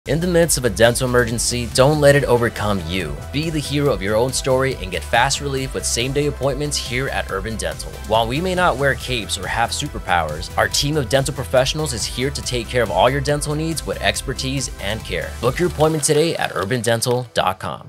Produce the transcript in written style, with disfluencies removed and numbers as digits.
In the midst of a dental emergency, don't let it overcome you. Be the hero of your own story and get fast relief with same-day appointments here at URBN Dental. While we may not wear capes or have superpowers, our team of dental professionals is here to take care of all your dental needs with expertise and care. Book your appointment today at urbndental.com.